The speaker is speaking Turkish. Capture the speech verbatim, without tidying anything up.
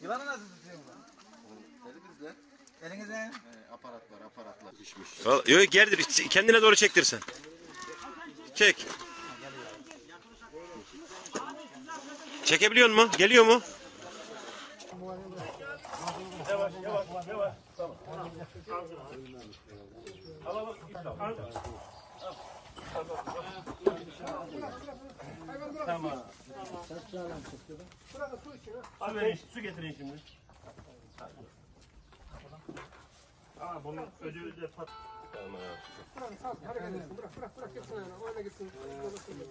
Yılanı nasıl tutuyorsun lan? Elimizle. Elinizle. He, aparat var, aparatla pişmiş. Yok gerdir. Kendine doğru çektirsen. Çek. Çekebiliyor mu? Geliyor mu? Yavaş yavaş yavaş. Tamam. Alalım. Tamam. Abi su getirin şimdi. Aa bunun ödülü de pat. Tamam. Bırak bırak bırak gitsin. Öyle gitsin.